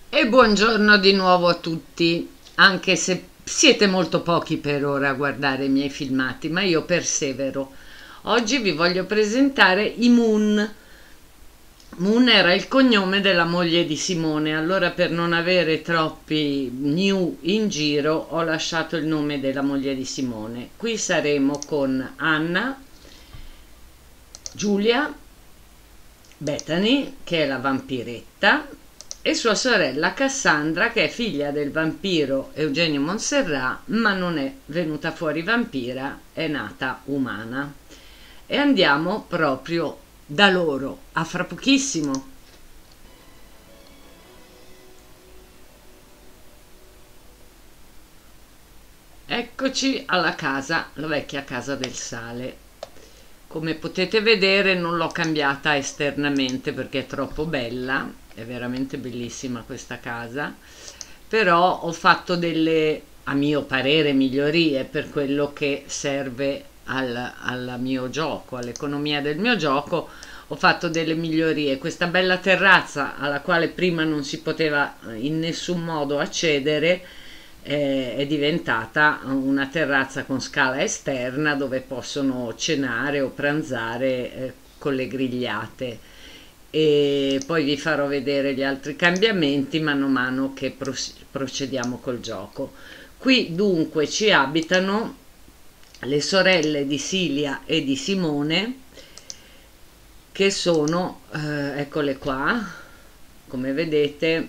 E buongiorno di nuovo a tutti, anche se siete molto pochi per ora a guardare i miei filmati, ma io persevero. Oggi vi voglio presentare i Moon. Moon era il cognome della moglie di Simone, allora per non avere troppi new in giro ho lasciato il nome della moglie di Simone. Qui saremo con Anna, Giulia, Bethany, che è la vampiretta, e sua sorella Cassandra, che è figlia del vampiro Eugenio Montserrat, ma non è venuta fuori vampira, è nata umana. E andiamo proprio da loro, a fra pochissimo. Eccoci alla casa, la vecchia casa del sale. Come potete vedere non l'ho cambiata esternamente perché è troppo bella, è veramente bellissima questa casa, però ho fatto delle, a mio parere, migliorie per quello che serve al mio gioco, all'economia del mio gioco. Ho fatto delle migliorie. Questa bella terrazza alla quale prima non si poteva in nessun modo accedere è diventata una terrazza con scala esterna dove possono cenare o pranzare con le grigliate, e poi vi farò vedere gli altri cambiamenti mano a mano che procediamo col gioco. Qui dunque ci abitano le sorelle di Silia e di Simone, che sono, eccole qua, come vedete.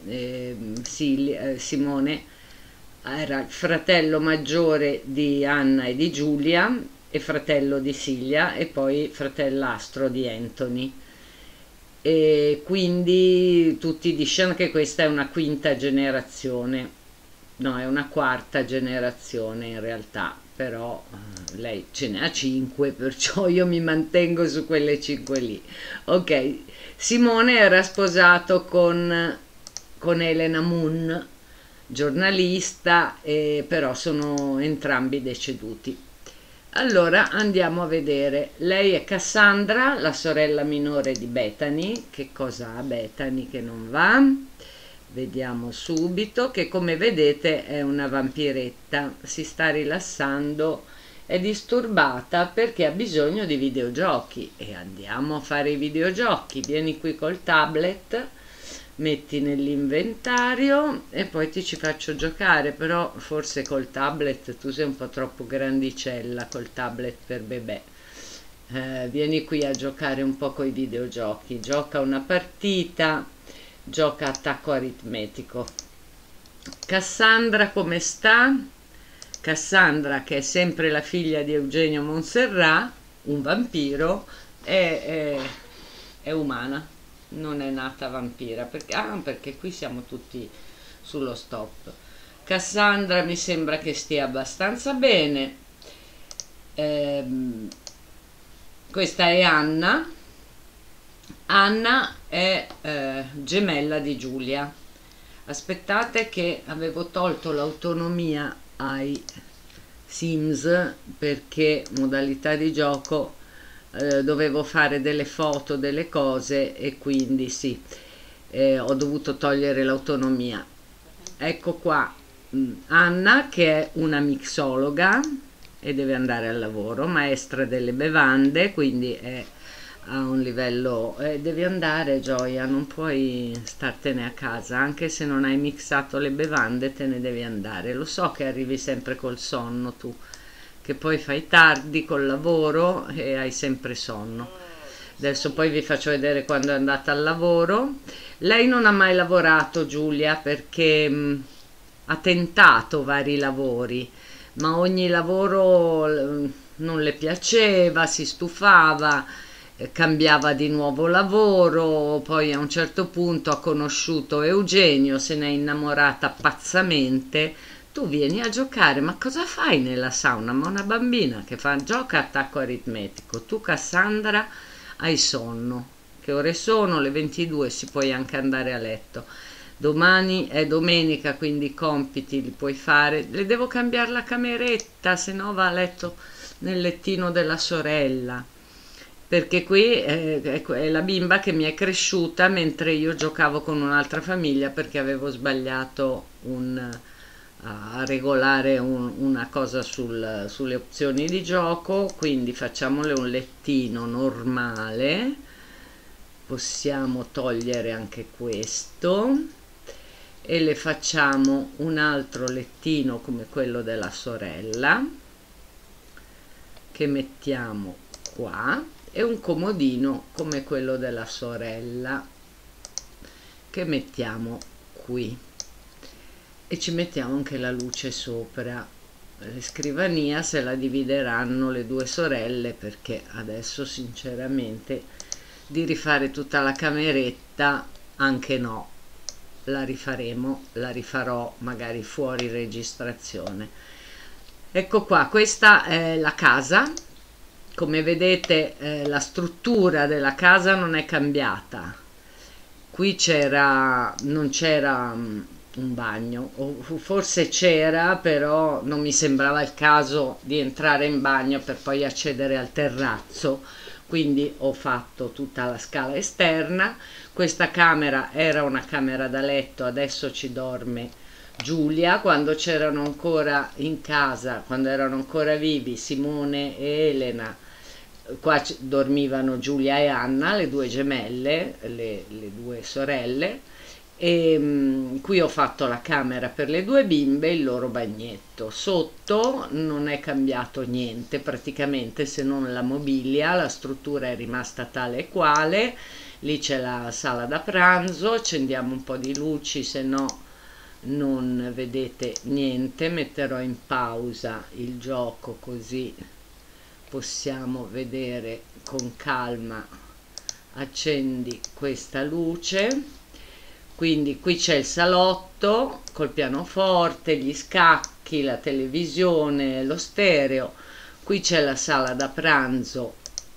Simone era il fratello maggiore di Anna e di Giulia e fratello di Silvia e poi fratellastro di Anthony, e quindi tutti dicono che questa è una quinta generazione, no, è una quarta generazione in realtà, però lei ce ne ha cinque, perciò io mi mantengo su quelle cinque lì. Ok, Simone era sposato con Elena Moon, giornalista, però sono entrambi deceduti. Allora andiamo a vedere. Lei è Cassandra, la sorella minore di Bethany. Che cosa ha Bethany che non va? Vediamo subito che, come vedete, è una vampiretta, si sta rilassando, è disturbata perché ha bisogno di videogiochi, e andiamo a fare i videogiochi. Vieni qui col tablet, metti nell'inventario e poi ti ci faccio giocare, però forse col tablet tu sei un po' troppo grandicella col tablet per bebè. Vieni qui a giocare un po' coi videogiochi, gioca una partita, gioca attacco aritmetico. Cassandra come sta? Cassandra, che è sempre la figlia di Eugenio Montserrat, un vampiro, è umana, non è nata vampira, perché qui siamo tutti sullo stop. Cassandra mi sembra che stia abbastanza bene. Questa è Anna. Anna è gemella di Giulia. Aspettate che avevo tolto l'autonomia ai Sims perché modalità di gioco dovevo fare delle foto, delle cose, e quindi sì, ho dovuto togliere l'autonomia. Ecco qua Anna, che è una mixologa e deve andare al lavoro, maestra delle bevande, quindi è a un livello, devi andare, Gioia, non puoi startene a casa, anche se non hai mixato le bevande te ne devi andare. Lo so che arrivi sempre col sonno tu, che poi fai tardi col lavoro e hai sempre sonno. Adesso poi vi faccio vedere quando è andata al lavoro. Lei non ha mai lavorato, Giulia, perché ha tentato vari lavori, ma ogni lavoro non le piaceva, si stufava, cambiava di nuovo lavoro. Poi a un certo punto ha conosciuto Eugenio, se n'è innamorata pazzamente. Tu vieni a giocare, ma cosa fai nella sauna? Ma una bambina che fa gioca attacco aritmetico. Tu, Cassandra, hai sonno. Che ore sono? Le 22, si puoi anche andare a letto. Domani è domenica, quindi i compiti li puoi fare. Le devo cambiare la cameretta, se no va a letto nel lettino della sorella. perché qui è la bimba che mi è cresciuta mentre io giocavo con un'altra famiglia perché avevo sbagliato a regolare una cosa sulle opzioni di gioco. Quindi facciamole un lettino normale, possiamo togliere anche questo e le facciamo un altro lettino come quello della sorella che mettiamo qua e un comodino come quello della sorella che mettiamo qui, e ci mettiamo anche la luce sopra. La scrivania se la divideranno le due sorelle, perché adesso sinceramente di rifare tutta la cameretta anche no, la rifaremo, la rifarò magari fuori registrazione. Ecco qua, questa è la casa. Come vedete la struttura della casa non è cambiata. Qui non c'era un bagno, o forse c'era, però non mi sembrava il caso di entrare in bagno per poi accedere al terrazzo, quindi ho fatto tutta la scala esterna. Questa camera era una camera da letto, adesso ci dorme Giulia. Quando c'erano ancora in casa, quando erano ancora vivi Simone e Elena, qua dormivano Giulia e Anna, le due gemelle, le due sorelle, e qui ho fatto la camera per le due bimbe, il loro bagnetto. Sotto non è cambiato niente praticamente, se non la mobilia, la struttura è rimasta tale e quale. Lì c'è la sala da pranzo, accendiamo un po' di luci, se no non vedete niente. Metterò in pausa il gioco così possiamo vedere con calma. Accendi questa luce. Quindi qui c'è il salotto col pianoforte, gli scacchi, la televisione, lo stereo. Qui c'è la sala da pranzo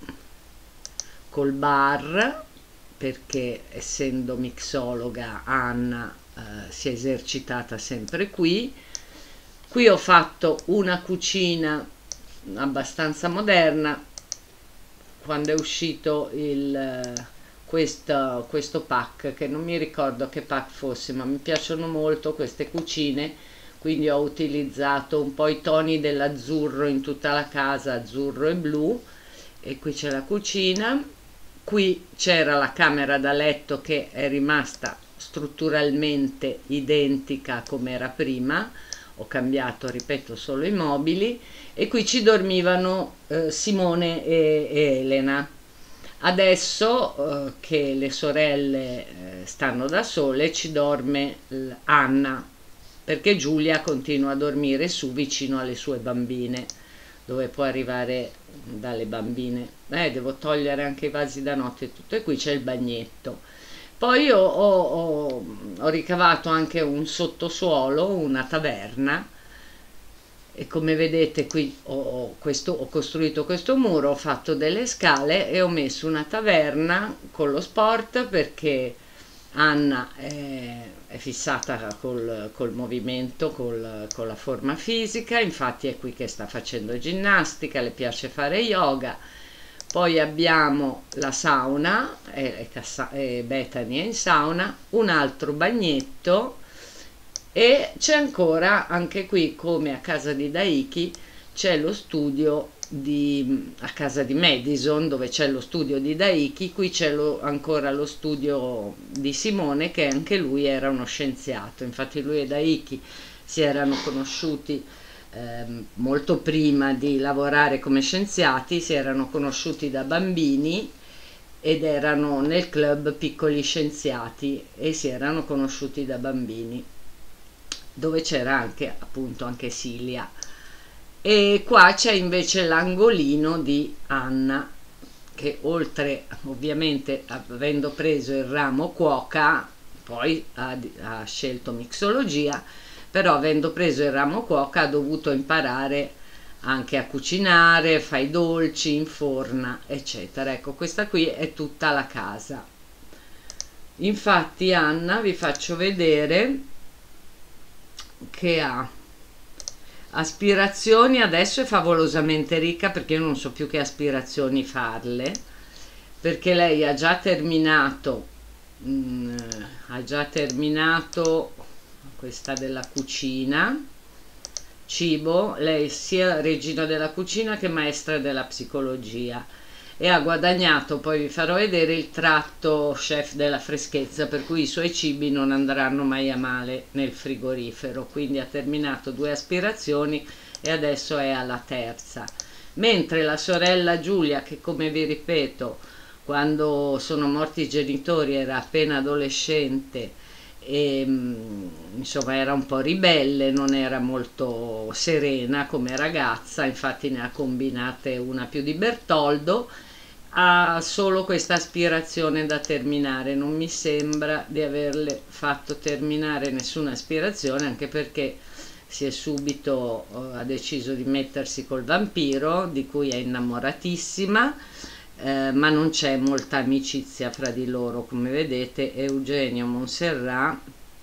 col bar, perché essendo mixologa Anna si è esercitata sempre qui. Qui ho fatto una cucina abbastanza moderna. Quando è uscito questo pack, che non mi ricordo che pack fosse, ma mi piacciono molto queste cucine, quindi ho utilizzato un po' i toni dell'azzurro in tutta la casa, azzurro e blu. E qui c'è la cucina. Qui c'era la camera da letto che è rimasta strutturalmente identica come era prima, ho cambiato, ripeto, solo i mobili. E qui ci dormivano Simone e Elena. Adesso che le sorelle stanno da sole, ci dorme Anna, perché Giulia continua a dormire su vicino alle sue bambine, dove può arrivare dalle bambine. Devo togliere anche i vasi da notte e tutto. E qui c'è il bagnetto. Poi ho ricavato anche un sottosuolo, una taverna, e come vedete qui ho costruito questo muro, ho fatto delle scale e ho messo una taverna con lo sport, perché Anna è fissata col movimento, con la forma fisica. Infatti è qui che sta facendo ginnastica, le piace fare yoga. Poi abbiamo la sauna, Bethany è in sauna, un altro bagnetto, e c'è ancora, anche qui come a casa di Daiki, c'è lo studio a casa di Madison, dove c'è lo studio di Daiki. Qui c'è ancora lo studio di Simone, che anche lui era uno scienziato. Infatti lui e Daiki si erano conosciuti molto prima di lavorare come scienziati, si erano conosciuti da bambini ed erano nel club Piccoli Scienziati e si erano conosciuti da bambini, dove c'era anche Silvia. E qua c'è invece l'angolino di Anna, che oltre, ovviamente, avendo preso il ramo cuoca, poi ha scelto mixologia, però avendo preso il ramo cuoca ha dovuto imparare anche a cucinare, fa i dolci, inforna, eccetera. Ecco, questa qui è tutta la casa. Infatti Anna, vi faccio vedere che ha aspirazioni. Adesso è favolosamente ricca, perché io non so più che aspirazioni farle. perché lei ha già terminato questa della cucina, cibo. Lei sia regina della cucina che maestra della psicologia, e ha guadagnato, poi vi farò vedere, il tratto chef della freschezza, per cui i suoi cibi non andranno mai a male nel frigorifero. Quindi ha terminato 2 aspirazioni e adesso è alla terza. Mentre la sorella Giulia, che come vi ripeto, quando sono morti i genitori era appena adolescente e insomma era un po' ribelle, non era molto serena come ragazza, infatti ne ha combinate una più di Bertoldo, ha solo questa aspirazione da terminare. Non mi sembra di averle fatto terminare nessuna aspirazione, anche perché si è subito ha deciso di mettersi col vampiro, di cui è innamoratissima, ma non c'è molta amicizia fra di loro. Come vedete, Eugenio Montserrat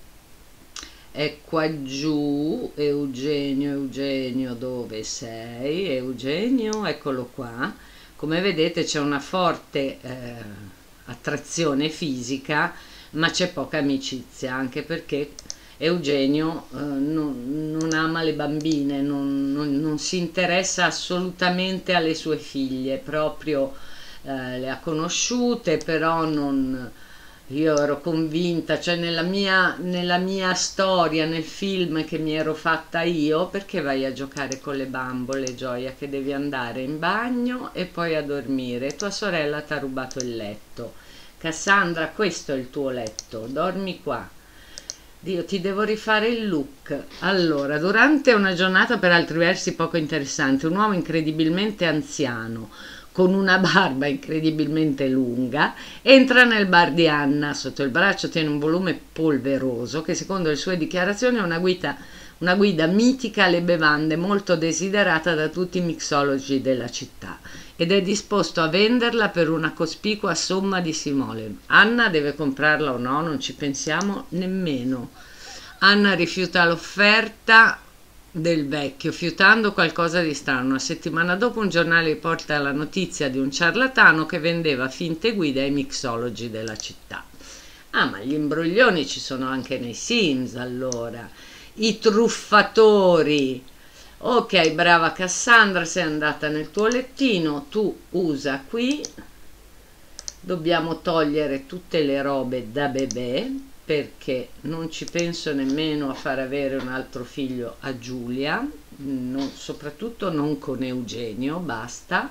è qua giù. Eugenio, dove sei? Eugenio, eccolo qua. Come vedete c'è una forte attrazione fisica, ma c'è poca amicizia, anche perché Eugenio non ama le bambine, non si interessa assolutamente alle sue figlie, proprio le ha conosciute, però non... Io ero convinta, cioè nella mia storia, nel film che mi ero fatta io, perché vai a giocare con le bambole, Gioia, che devi andare in bagno e poi a dormire? Tua sorella ti ha rubato il letto. Cassandra, questo è il tuo letto, dormi qua. Dio, ti devo rifare il look. Allora, durante una giornata per altri versi poco interessante, un uomo incredibilmente anziano, con una barba incredibilmente lunga, entra nel bar di Anna. Sotto il braccio tiene un volume polveroso che, secondo le sue dichiarazioni, è una guida mitica alle bevande, molto desiderata da tutti i mixologi della città, ed è disposto a venderla per una cospicua somma di simoleon. Anna deve comprarla o no? Non ci pensiamo nemmeno. Anna rifiuta l'offerta del vecchio, fiutando qualcosa di strano. Una settimana dopo un giornale riporta la notizia di un ciarlatano che vendeva finte guide ai mixologi della città. Ah, ma gli imbroglioni ci sono anche nei Sims, allora. I truffatori. Ok, brava Cassandra, sei andata nel tuo lettino, tu usa qui. Dobbiamo togliere tutte le robe da bebè, perché non ci penso nemmeno a far avere un altro figlio a Giulia, soprattutto non con Eugenio, basta,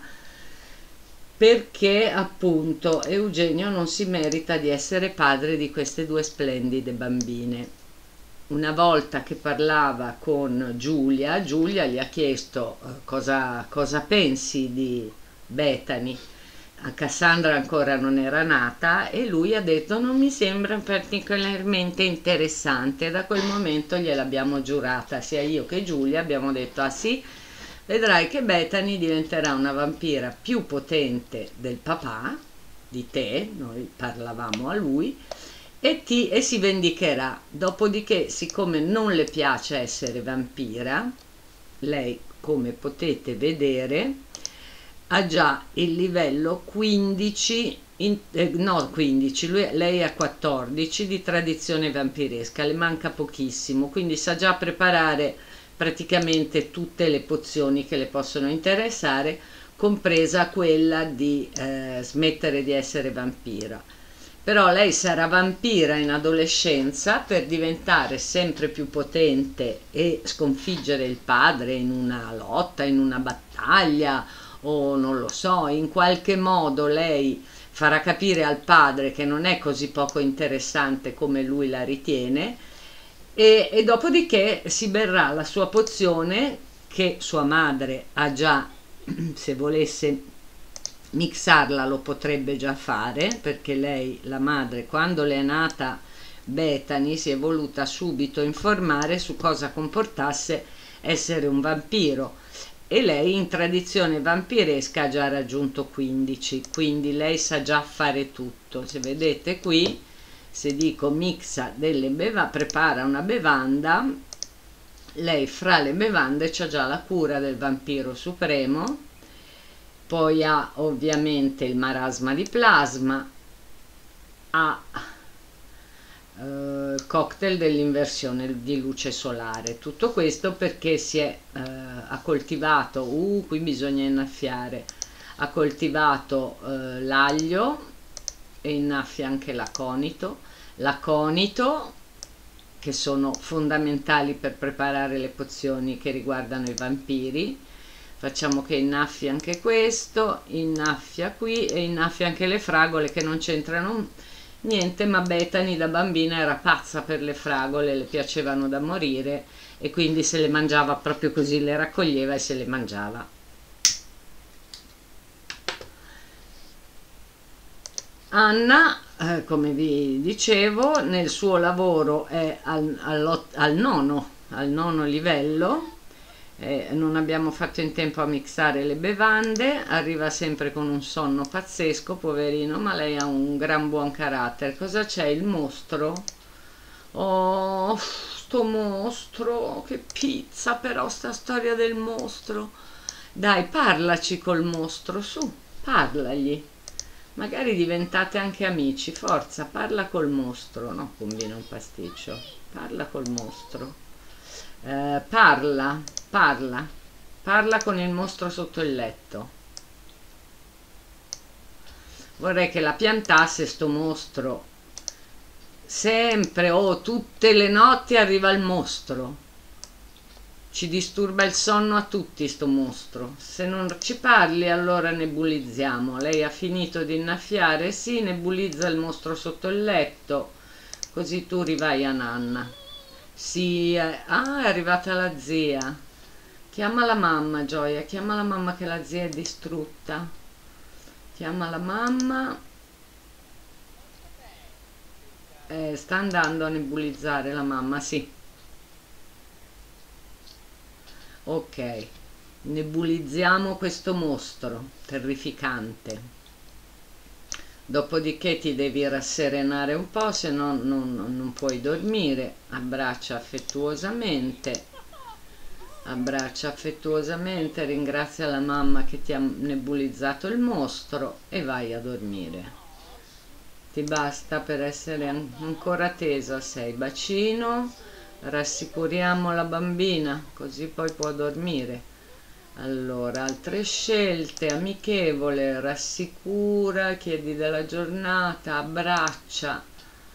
perché appunto Eugenio non si merita di essere padre di queste 2 splendide bambine. Una volta che parlava con Giulia gli ha chiesto cosa pensi di Bethany. A Cassandra ancora non era nata e lui ha detto non mi sembra particolarmente interessante. Da quel momento gliel'abbiamo giurata, sia io che Giulia abbiamo detto ah sì, vedrai che Bethany diventerà una vampira più potente del papà, di te, noi parlavamo a lui, e si vendicherà. Dopodiché, siccome non le piace essere vampira, lei, come potete vedere, ha già il livello 15, no 15, lei ha 14 di tradizione vampiresca, le manca pochissimo, quindi sa già preparare praticamente tutte le pozioni che le possono interessare, compresa quella di smettere di essere vampira. Però lei sarà vampira in adolescenza per diventare sempre più potente e sconfiggere il padre in una lotta, in una battaglia, o non lo so, in qualche modo lei farà capire al padre che non è così poco interessante come lui la ritiene, e dopodiché si berrà la sua pozione che sua madre ha già, se volesse mixarla lo potrebbe già fare, perché lei, la madre, quando le è nata Bethany, si è voluta subito informare su cosa comportasse essere un vampiro, e lei in tradizione vampiresca ha già raggiunto 15, quindi lei sa già fare tutto. Se vedete qui, se dico mixa delle bevande, prepara una bevanda, lei fra le bevande c'ha già la cura del vampiro supremo, poi ha ovviamente il marasma di plasma, ha cocktail dell'inversione di luce solare. Tutto questo perché ha coltivato, qui bisogna innaffiare, ha coltivato l'aglio e innaffia anche l'aconito, che sono fondamentali per preparare le pozioni che riguardano i vampiri. Facciamo che innaffi anche questo, innaffia qui e innaffia anche le fragole che non c'entrano niente, ma Bethany da bambina era pazza per le fragole, le piacevano da morire e quindi se le mangiava proprio così, le raccoglieva e se le mangiava. Anna, come vi dicevo, nel suo lavoro è al nono livello. Non abbiamo fatto in tempo a mixare le bevande, arriva sempre con un sonno pazzesco, poverino, ma lei ha un gran buon carattere. Cosa c'è? Il mostro? Oh, sto mostro, che pizza però sta storia del mostro. Dai, parlaci col mostro, su, parlagli. Magari diventate anche amici, forza, parla col mostro, no, combina un pasticcio, parla col mostro. Parla con il mostro sotto il letto. Vorrei che la piantasse sto mostro. Sempre, tutte le notti arriva il mostro. Ci disturba il sonno a tutti sto mostro. Se non ci parli allora nebulizziamo. Lei ha finito di innaffiare, sì, nebulizza il mostro sotto il letto, così tu rivai a nanna. Sì, è arrivata la zia. Chiama la mamma, Gioia, chiama la mamma che la zia è distrutta. Chiama la mamma. Sta andando a nebulizzare la mamma, sì. Ok, nebulizziamo questo mostro terrificante. Dopodiché ti devi rasserenare un po', se no non puoi dormire. Abbraccia affettuosamente, ringrazia la mamma che ti ha nebulizzato il mostro e vai a dormire. Ti basta per essere ancora tesa, sei. Bacino, rassicuriamo la bambina, così poi può dormire. Allora, altre scelte, amichevole, rassicura, chiedi della giornata, abbraccia.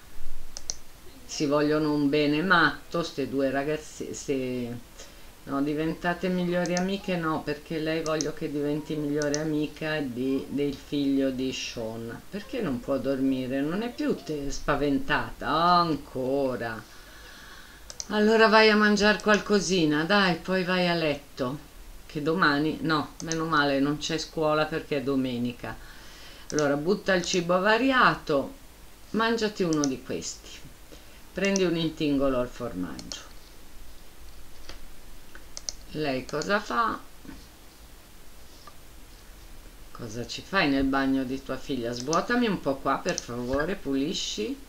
Si vogliono un bene matto, ste due ragazze. No, diventate migliori amiche, no, perché lei voglio che diventi migliore amica del figlio di Sean. Perché non può dormire? Non è più spaventata? Ancora. Allora vai a mangiare qualcosina, dai, poi vai a letto. Che domani, no, meno male, non c'è scuola perché è domenica. Allora butta il cibo avariato, mangiati uno di questi, prendi un intingolo al formaggio. Lei cosa fa? Cosa ci fai nel bagno di tua figlia? Svuotami un po' qua per favore, pulisci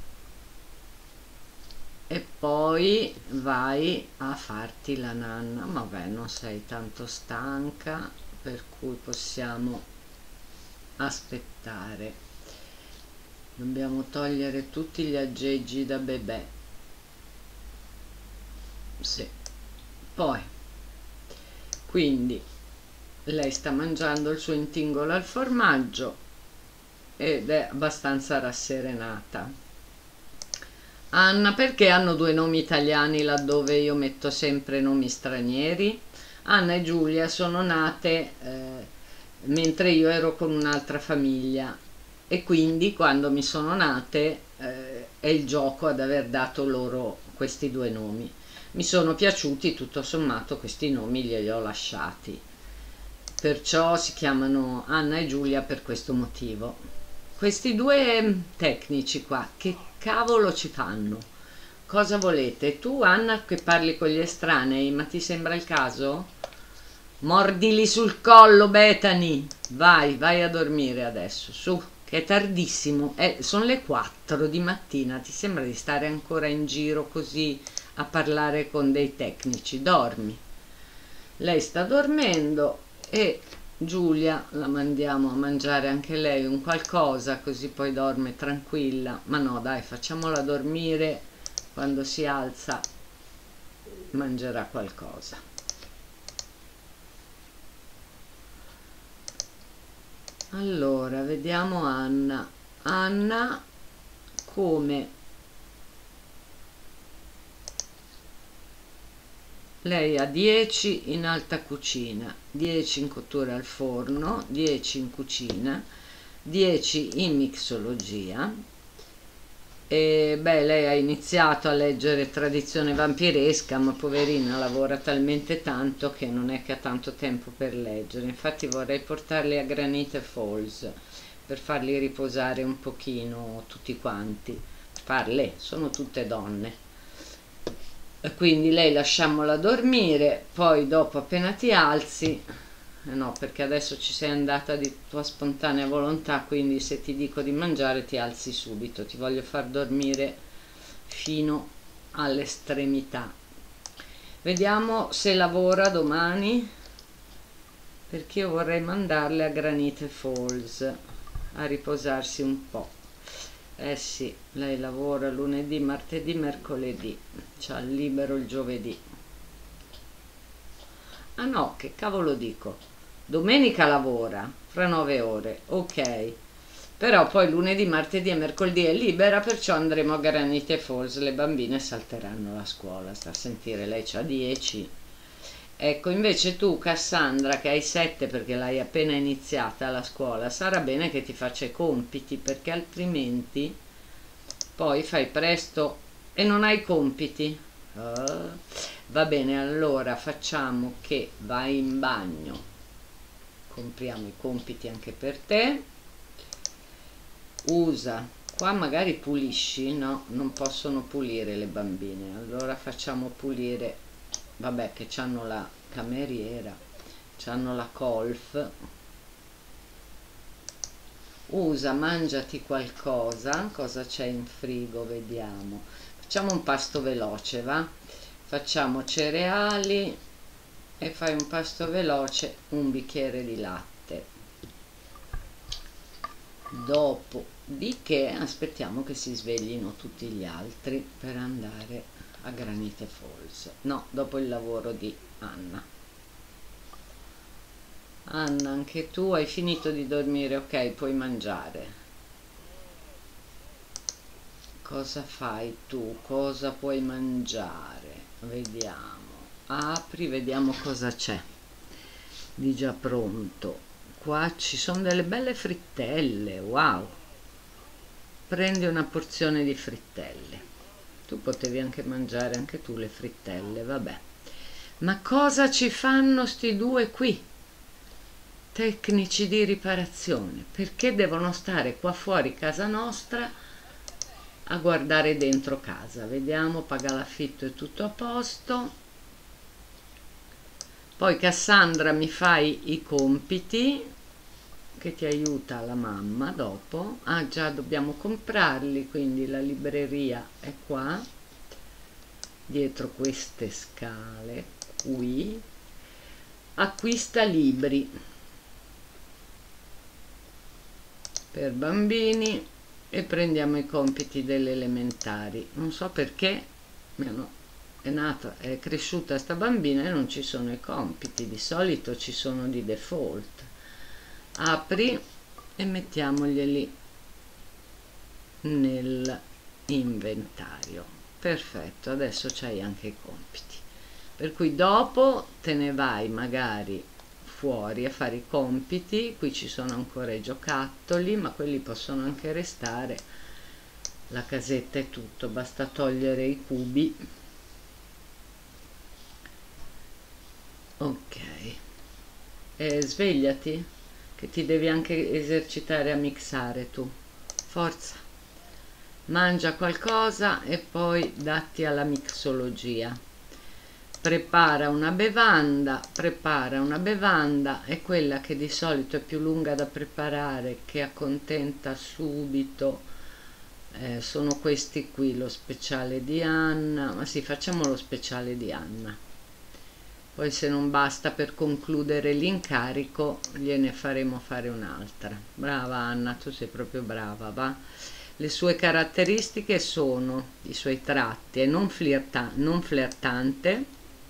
e poi vai a farti la nanna. Vabbè, non sei tanto stanca, per cui possiamo aspettare. Dobbiamo togliere tutti gli aggeggi da bebè. Sì. Poi, quindi lei sta mangiando il suo intingolo al formaggio ed è abbastanza rasserenata. Anna, perché hanno due nomi italiani laddove io metto sempre nomi stranieri? Anna e Giulia sono nate mentre io ero con un'altra famiglia e quindi quando mi sono nate è il gioco ad aver dato loro questi due nomi. Mi sono piaciuti, tutto sommato questi nomi glieli ho lasciati, perciò si chiamano Anna e Giulia per questo motivo. Questi due tecnici qua, che cavolo ci fanno? Cosa volete? Tu, Anna, che parli con gli estranei, ma ti sembra il caso? Mordili sul collo, Bethany! Vai a dormire adesso, su, che è tardissimo. Sono le 4 di mattina, ti sembra di stare ancora in giro così a parlare con dei tecnici? Dormi. Lei sta dormendo e Giulia la mandiamo a mangiare anche lei un qualcosa, così poi dorme tranquilla. Ma no, dai, facciamola dormire, quando si alza mangerà qualcosa. Allora, vediamo Anna. Anna come lei ha 10 in alta cucina, 10 in cottura al forno, 10 in cucina, 10 in mixologia. E beh, lei ha iniziato a leggere tradizione vampiresca, ma poverina lavora talmente tanto che non è che ha tanto tempo per leggere. Infatti vorrei portarli a Granite Falls per farli riposare un pochino tutti quanti. Farle, sono tutte donne. E quindi lei lasciamola dormire, poi dopo appena ti alzi, no, perché adesso ci sei andata di tua spontanea volontà, quindi se ti dico di mangiare ti alzi subito, ti voglio far dormire fino all'estremità. Vediamo se lavora domani, perché io vorrei mandarle a Granite Falls a riposarsi un po'. Eh sì, lei lavora lunedì, martedì, mercoledì, c'ha libero il giovedì. Ah no, che cavolo dico? Domenica lavora, fra 9 ore, ok. Però poi lunedì, martedì e mercoledì è libera, perciò andremo a Granite Falls, le bambine salteranno la scuola, sta a sentire, lei c'ha 10. Ecco, invece tu, Cassandra, che hai 7 perché l'hai appena iniziata la scuola, sarà bene che ti faccia i compiti, perché altrimenti poi fai presto e non hai compiti. Ah, va bene, allora facciamo che vai in bagno, compriamo i compiti anche per te, usa, qua magari pulisci, no, non possono pulire le bambine, allora facciamo pulire, vabbè che c'hanno la cameriera, c'hanno la colf. Usa, mangiati qualcosa, cosa c'è in frigo, vediamo. Facciamo un pasto veloce, va? Facciamo cereali e fai un pasto veloce, un bicchiere di latte. Dopodiché aspettiamo che si sveglino tutti gli altri per andare a Granite Falls. No, dopo il lavoro di Anna. Anna, anche tu hai finito di dormire, ok, puoi mangiare. Cosa fai tu? Cosa puoi mangiare? Vediamo. Apri, vediamo cosa c'è di già pronto. Qua ci sono delle belle frittelle, wow. Prendi una porzione di frittelle. Tu potevi anche mangiare anche tu le frittelle, vabbè. Ma cosa ci fanno sti due qui? Tecnici di riparazione, perché devono stare qua fuori casa nostra a guardare dentro casa? Vediamo, paga l'affitto e tutto a posto. Poi Cassandra mi fai i compiti che ti aiuta la mamma dopo. Ah già, dobbiamo comprarli, quindi la libreria è qua dietro queste scale qui. Acquista libri per bambini e prendiamo i compiti delle elementari. Non so perché è cresciuta sta bambina e non ci sono i compiti, di solito ci sono di default. Apri e mettiamoglieli nell'inventario. Perfetto, adesso c'hai anche i compiti, per cui dopo te ne vai magari fuori a fare i compiti. Qui ci sono ancora i giocattoli, ma quelli possono anche restare, la casetta è tutto, basta togliere i cubi. Ok, svegliati che ti devi anche esercitare a mixare tu, forza, mangia qualcosa e poi datti alla mixologia. Prepara una bevanda, è quella che di solito è più lunga da preparare, che accontenta subito. Sono questi qui, lo speciale di Anna, ma sì, facciamo lo speciale di Anna. poi se non basta per concludere l'incarico gliene faremo fare un'altra. Brava Anna, tu sei proprio brava, va. Le sue caratteristiche sono, i suoi tratti: è non flirtante,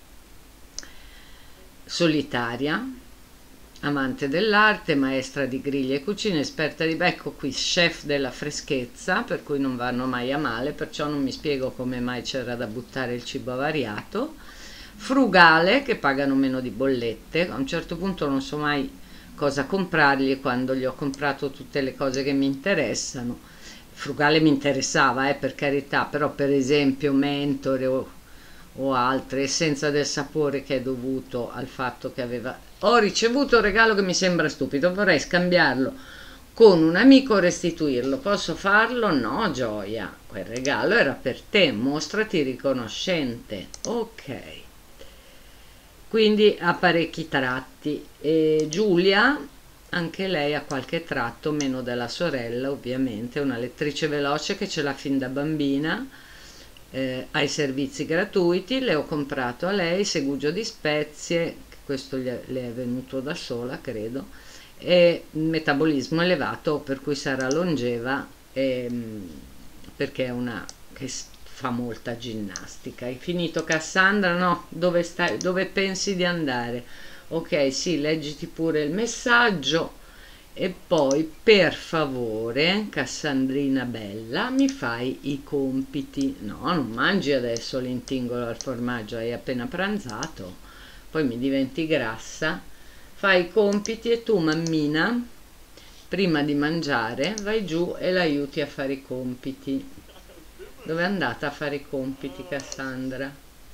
solitaria, amante dell'arte, maestra di griglie e cucina, esperta di becco, qui chef della freschezza, per cui non vanno mai a male, perciò non mi spiego come mai c'era da buttare il cibo avariato. Frugale, che pagano meno di bollette, a un certo punto non so mai cosa comprargli quando gli ho comprato tutte le cose che mi interessano. Frugale mi interessava, per carità, però per esempio Mentore o altre, essenza del sapore, che è dovuto al fatto che ho ricevuto un regalo che mi sembra stupido, vorrei scambiarlo con un amico o restituirlo. Posso farlo? No, Gioia, quel regalo era per te, mostrati riconoscente. Ok, quindi ha parecchi tratti. E Giulia, anche lei ha qualche tratto, meno della sorella ovviamente, è una lettrice veloce che ce l'ha fin da bambina. Ha i servizi gratuiti, le ho comprato a lei segugio di spezie, questo le è venuto da sola credo, e metabolismo elevato, per cui sarà longeva, perché è una che fa molta ginnastica. Hai finito, Cassandra? No, dove stai? Dove pensi di andare? Ok, sì, leggiti pure il messaggio. E poi per favore, Cassandrina bella, mi fai i compiti. No, non mangi adesso l'intingolo al formaggio, hai appena pranzato, poi mi diventi grassa. Fai i compiti e tu, mammina, prima di mangiare vai giù e l'aiuti a fare i compiti. Dove è andata a fare i compiti, Cassandra?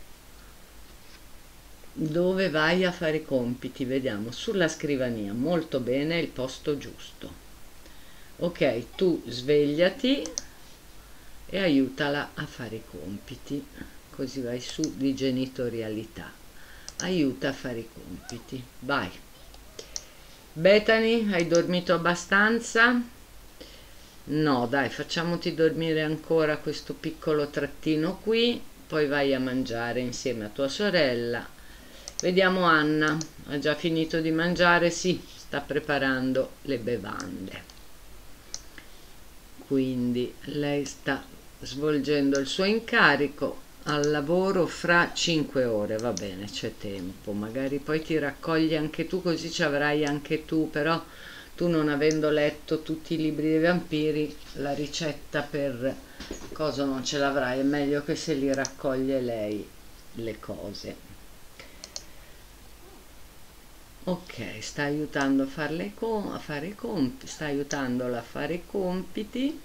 Dove vai a fare i compiti? Vediamo, sulla scrivania. Molto bene, è il posto giusto. Ok, tu svegliati e aiutala a fare i compiti, così vai su di genitorialità. Aiuta a fare i compiti, vai. Bethany, hai dormito abbastanza? No, dai, facciamoti dormire ancora questo piccolo trattino qui, poi vai a mangiare insieme a tua sorella. Vediamo Anna, ha già finito di mangiare? Sì, sta preparando le bevande. Quindi lei sta svolgendo il suo incarico al lavoro fra 5 ore, va bene, c'è tempo, magari poi ti raccogli anche tu, così ci avrai anche tu, però tu, non avendo letto tutti i libri dei vampiri, la ricetta per cosa non ce l'avrai, è meglio che se li raccoglie lei le cose. Ok, sta aiutando a fare i compiti, sta aiutandola a fare i compiti.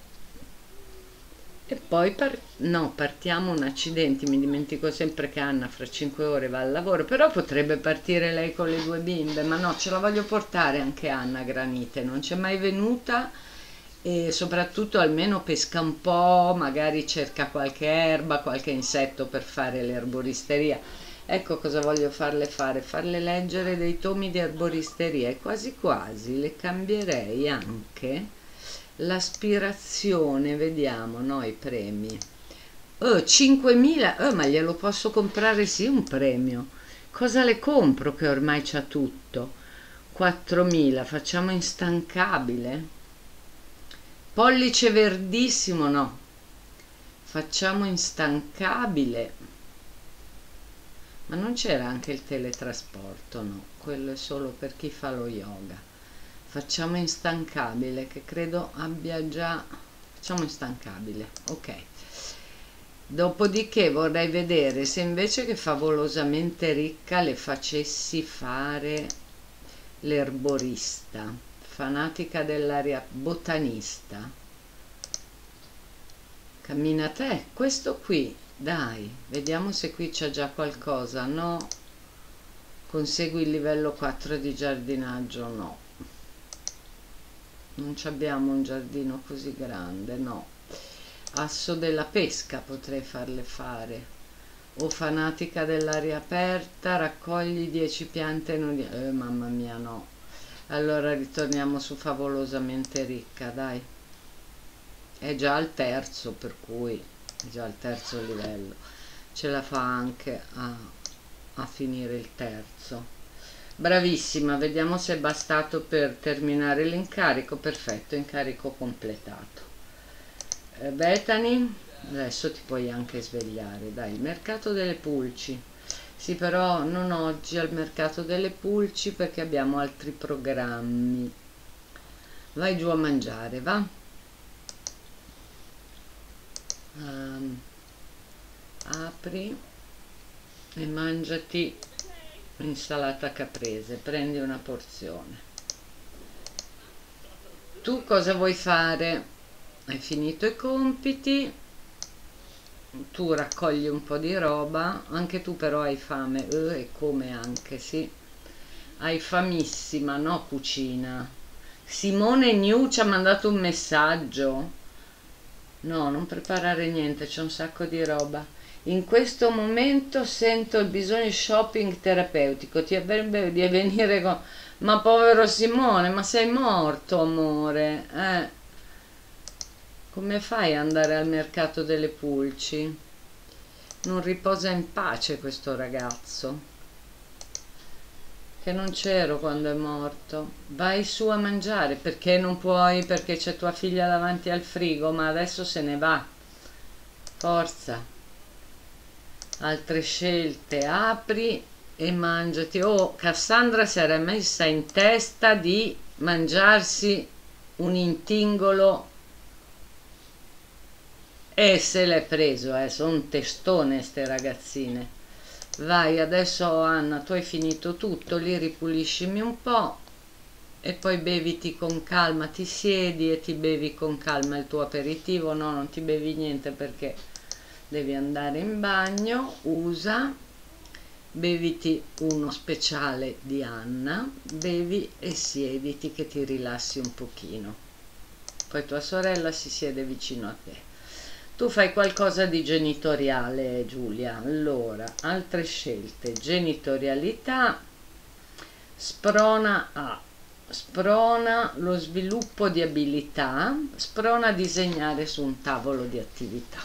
E poi no, partiamo, un accidenti, mi dimentico sempre che Anna fra 5 ore va al lavoro, però potrebbe partire lei con le 2 bimbe, ma no, ce la voglio portare anche Anna Granite, non c'è mai venuta, e soprattutto almeno pesca un po', magari cerca qualche erba, qualche insetto per fare l'erboristeria. Ecco cosa voglio farle fare, farle leggere dei tomi di erboristeria, e quasi quasi le cambierei anche l'aspirazione. Vediamo, no, i premi. 5.000, ma glielo posso comprare, sì, un premio. Cosa le compro che ormai c'ha tutto? 4.000, facciamo instancabile. Pollice verdissimo, no. Facciamo instancabile. Ma non c'era anche il teletrasporto? No, quello è solo per chi fa lo yoga. Facciamo instancabile, che credo abbia già. Facciamo instancabile, ok. Dopodiché vorrei vedere se invece che favolosamente ricca le facessi fare l'erborista, fanatica dell'aria, botanista. Cammina te, questo qui, dai, vediamo se qui c'è già qualcosa. No, consegui il livello 4 di giardinaggio, no. Non abbiamo un giardino così grande, no. Asso della pesca potrei farle fare, o fanatica dell'aria aperta, raccogli 10 piante mamma mia, no. Allora ritorniamo su favolosamente ricca, dai. È già al terzo, per cui è già al terzo livello, ce la fa anche a a finire il terzo. Bravissima, vediamo se è bastato per terminare l'incarico. Perfetto, incarico completato. Bethany, adesso ti puoi anche svegliare. Dai, il mercato delle pulci. Sì, però non oggi al mercato delle pulci perché abbiamo altri programmi. Vai giù a mangiare, va? Apri e mangiati insalata caprese, prendi una porzione. Tu cosa vuoi fare? Hai finito i compiti, tu raccogli un po' di roba, anche tu però hai fame, e come anche, sì. Hai famissima, no cucina? Simone New ci ha mandato un messaggio. No, non preparare niente, c'è un sacco di roba. In questo momento sento il bisogno shopping terapeutico. Ti avrebbe di venire con... Ma povero Simone, ma sei morto, amore. Come fai ad andare al mercato delle pulci? Non riposa in pace questo ragazzo. Che non c'ero quando è morto. Vai su a mangiare, perché non puoi? Perché c'è tua figlia davanti al frigo, ma adesso se ne va. Forza. Altre scelte, apri e mangiati. Oh, Cassandra si era messa in testa di mangiarsi un intingolo e se l'è preso, sono un testone ste ragazzine. Vai, adesso Anna, tu hai finito tutto, lì ripuliscimi un po' e poi beviti con calma, ti siedi e ti bevi con calma il tuo aperitivo. No, non ti bevi niente perché devi andare in bagno. Usa, beviti uno speciale di Anna, bevi e siediti che ti rilassi un pochino. Poi tua sorella si siede vicino a te. Tu fai qualcosa di genitoriale, Giulia. Allora, altre scelte. Genitorialità, sprona lo sviluppo di abilità, sprona a disegnare su un tavolo di attività.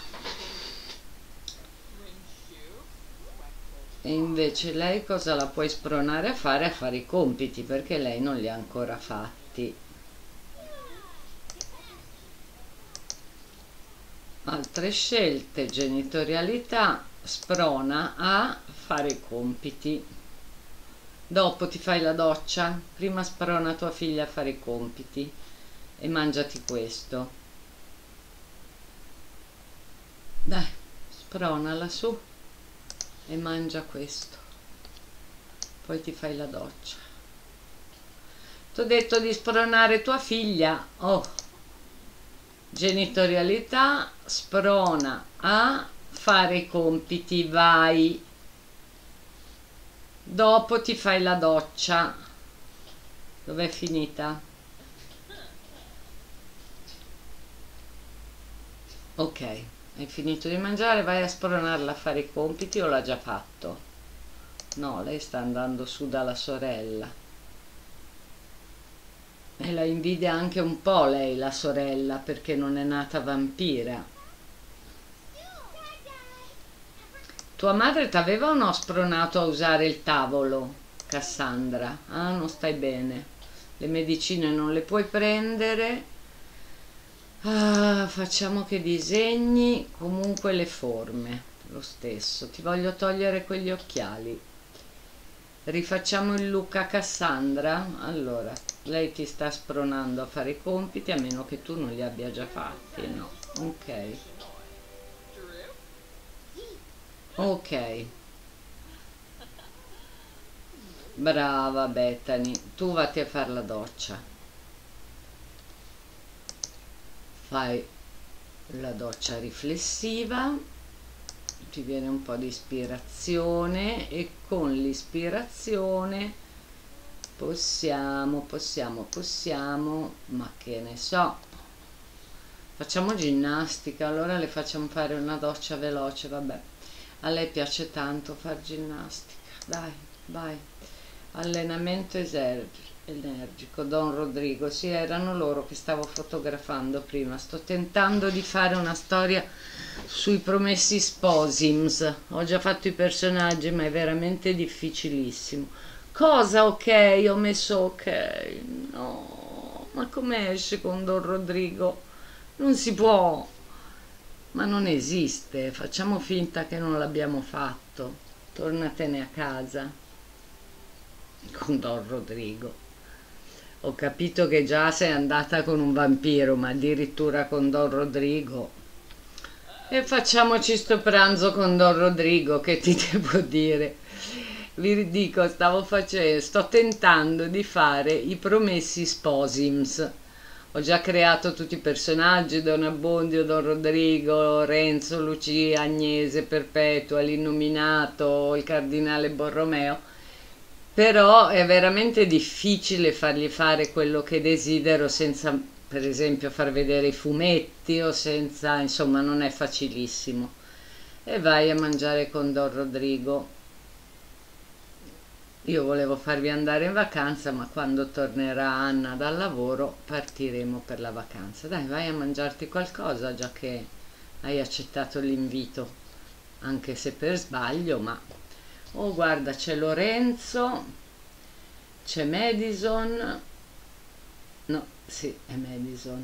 E invece lei cosa la puoi spronare a fare? A fare i compiti, perché lei non li ha ancora fatti. Altre scelte, genitorialità, sprona a fare i compiti. Dopo ti fai la doccia, prima sprona tua figlia a fare i compiti e mangiati questo. Dai, spronala su e mangia questo. Poi ti fai la doccia. T'ho detto di spronare tua figlia. Oh! Genitorialità, sprona a fare i compiti, vai. Dopo ti fai la doccia. Dov'è finita? Ok, hai finito di mangiare, vai a spronarla a fare i compiti o l'ha già fatto? No, lei sta andando su dalla sorella. E la invidia anche un po' lei, la sorella, perché non è nata vampira. Tua madre t'aveva o no spronato a usare il tavolo, Cassandra? Ah, non stai bene. Le medicine non le puoi prendere. Ah, facciamo che disegni comunque le forme, lo stesso. Ti voglio togliere quegli occhiali. Rifacciamo il look a Cassandra? Allora, lei ti sta spronando a fare i compiti a meno che tu non li abbia già fatti, no? Ok. Ok. Brava Bethany, tu vatti a fare la doccia. Fai la doccia riflessiva, ti viene un po' di ispirazione e con l'ispirazione possiamo, ma che ne so, facciamo ginnastica. Allora le facciamo fare una doccia veloce, vabbè, a lei piace tanto far ginnastica, dai, vai, allenamento energico, Don Rodrigo. Sì, erano loro che stavo fotografando prima. Sto tentando di fare una storia sui Promessi Sposims. Ho già fatto i personaggi, ma è veramente difficilissimo. Cosa? Ok, ho messo ok. No, ma come esce con Don Rodrigo? Non si può. Ma non esiste. Facciamo finta che non l'abbiamo fatto. Tornatene a casa con Don Rodrigo. Ho capito che già sei andata con un vampiro, ma addirittura con Don Rodrigo. E facciamoci sto pranzo con Don Rodrigo, che ti devo dire? Vi dico, sto tentando di fare i Promessi Sposims. Ho già creato tutti i personaggi, Don Abbondio, Don Rodrigo, Renzo, Lucia, Agnese, Perpetua, l'Innominato, il Cardinale Borromeo, però è veramente difficile fargli fare quello che desidero senza, per esempio, far vedere i fumetti o senza, insomma, non è facilissimo. E vai a mangiare con Don Rodrigo. Io volevo farvi andare in vacanza, ma quando tornerà Anna dal lavoro partiremo per la vacanza. Dai, vai a mangiarti qualcosa, già che hai accettato l'invito, anche se per sbaglio, ma... Oh, guarda, c'è Lorenzo, c'è Madison. No, sì, è Madison.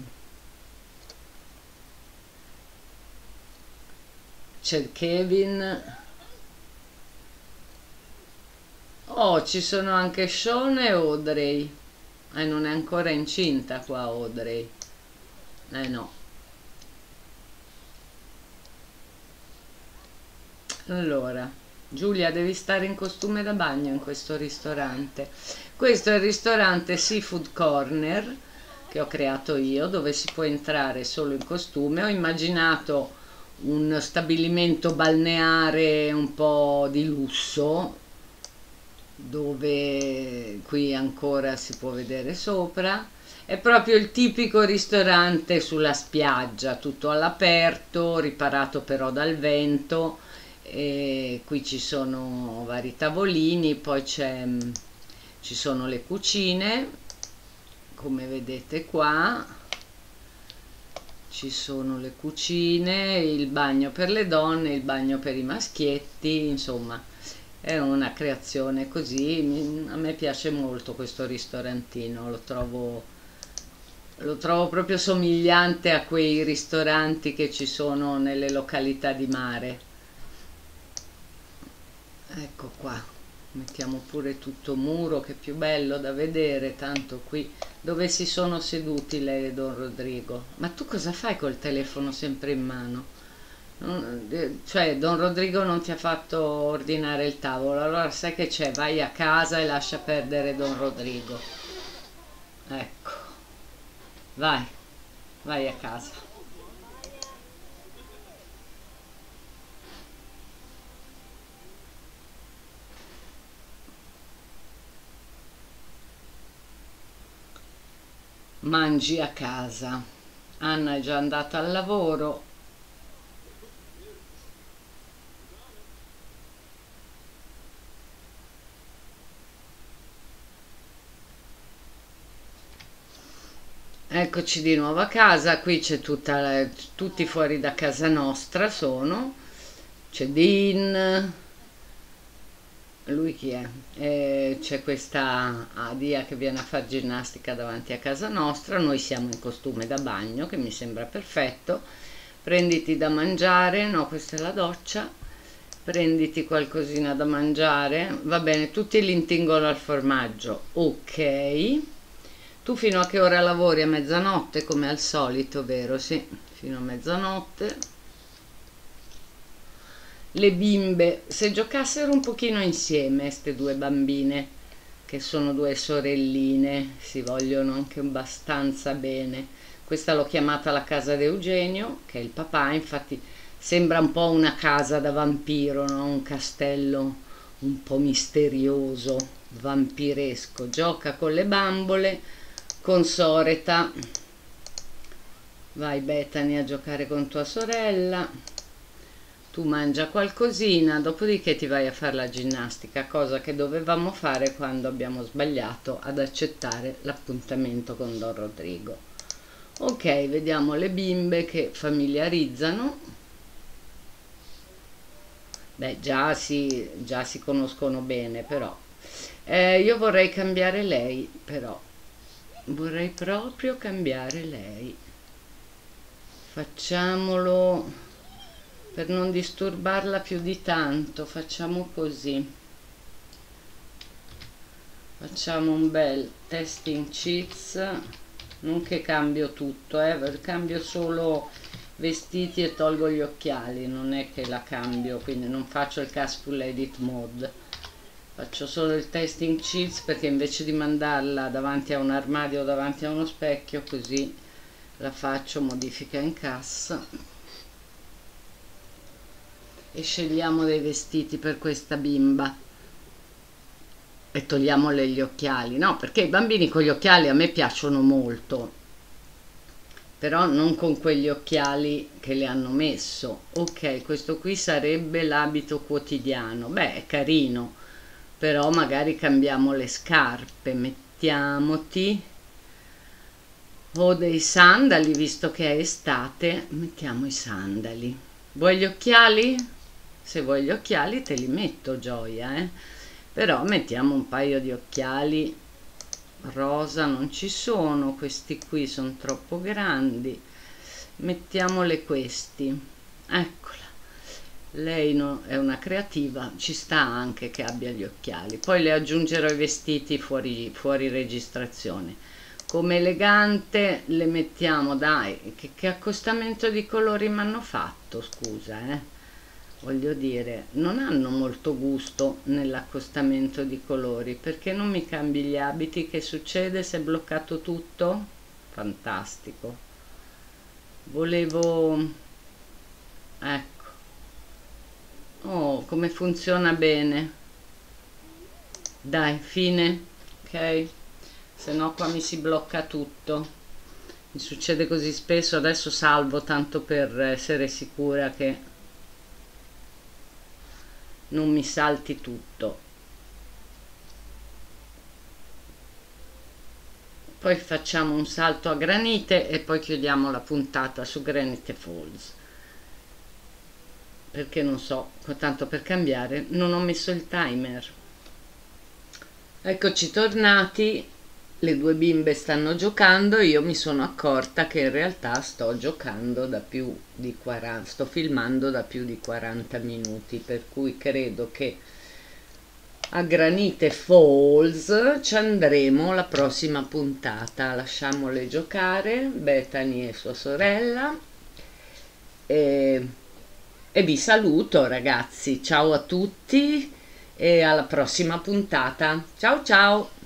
C'è Kevin. Oh, ci sono anche Sean e Audrey. Non è ancora incinta qua Audrey. No. Allora, Giulia, devi stare in costume da bagno in questo ristorante. Questo è il ristorante Seafood Corner che ho creato io, dove si può entrare solo in costume. Ho immaginato un stabilimento balneare un po' di lusso, dove qui ancora si può vedere sopra. È proprio il tipico ristorante sulla spiaggia, tutto all'aperto, riparato però dal vento. E qui ci sono vari tavolini, poi ci sono le cucine, come vedete qua. Ci sono le cucine, il bagno per le donne, il bagno per i maschietti, insomma. È una creazione così, a me piace molto questo ristorantino, lo trovo proprio somigliante a quei ristoranti che ci sono nelle località di mare. Ecco qua, mettiamo pure tutto muro che è più bello da vedere, tanto qui dove si sono seduti lei e Don Rodrigo. Ma tu cosa fai col telefono sempre in mano? Cioè, Don Rodrigo non ti ha fatto ordinare il tavolo, allora sai che c'è, vai a casa e lascia perdere Don Rodrigo. Ecco, vai, vai a casa. Mangi a casa. Anna è già andata al lavoro. Eccoci di nuovo a casa, qui c'è tutti fuori da casa nostra sono, c'è Dean, lui chi è? C'è questa Adia che viene a fare ginnastica davanti a casa nostra, noi siamo in costume da bagno che mi sembra perfetto. Prenditi da mangiare, no, questa è la doccia, prenditi qualcosina da mangiare, va bene, tutti l'intingono al formaggio, ok. Tu fino a che ora lavori? A mezzanotte come al solito, vero? Sì, fino a mezzanotte. Le bimbe, se giocassero un pochino insieme, queste due bambine, che sono due sorelline, si vogliono anche abbastanza bene. Questa l'ho chiamata la casa di Eugenio, che è il papà, infatti sembra un po' una casa da vampiro, no? Un castello un po' misterioso, vampiresco. Gioca con le bambole, con Soreta. Vai Bethany a giocare con tua sorella. tu mangia qualcosina, dopodiché ti vai a fare la ginnastica, cosa che dovevamo fare quando abbiamo sbagliato ad accettare l'appuntamento con Don Rodrigo. Ok, vediamo le bimbe che familiarizzano. Beh, già si conoscono bene, però. Io vorrei cambiare lei, però. Vorrei proprio cambiare lei. Facciamolo per non disturbarla più di tanto. Facciamo così. Facciamo un bel testing cheats. Non che cambio tutto, cambio solo vestiti e tolgo gli occhiali, non è che la cambio, quindi non faccio il Castful Edit Mode, faccio solo il testing sheets perché invece di mandarla davanti a un armadio o davanti a uno specchio, così la faccio modifica in cassa e scegliamo dei vestiti per questa bimba e togliamole gli occhiali, no, perché i bambini con gli occhiali a me piacciono molto, però non con quegli occhiali che le hanno messo. Ok, questo qui sarebbe l'abito quotidiano, beh, è carino, però magari cambiamo le scarpe, mettiamoti o dei sandali, visto che è estate, mettiamo i sandali. Vuoi gli occhiali? Se vuoi gli occhiali te li metto, Gioia, però mettiamo un paio di occhiali rosa, non ci sono, questi qui sono troppo grandi, mettiamole questi, eccola, lei è una creativa, ci sta anche che abbia gli occhiali, poi le aggiungerò i vestiti fuori registrazione. Come elegante le mettiamo, dai, che accostamento di colori mi hanno fatto, scusa, voglio dire, non hanno molto gusto nell'accostamento di colori. Perché non mi cambi gli abiti? Che succede se è bloccato tutto? Fantastico. Volevo... ecco. Oh, come funziona bene. Dai, fine. Ok? Se no qua mi si blocca tutto. Mi succede così spesso, adesso salvo tanto per essere sicura che non mi salti tutto. Poi facciamo un salto a Granite e poi chiudiamo la puntata su Granite Falls, perché non so, tanto per cambiare non ho messo il timer. Eccoci tornati, le due bimbe stanno giocando, io mi sono accorta che in realtà sto giocando da più di 40, sto filmando da più di 40 minuti, per cui credo che a Granite Falls ci andremo la prossima puntata. Lasciamole giocare, Bethany e sua sorella, e vi saluto ragazzi, ciao a tutti e alla prossima puntata, ciao ciao.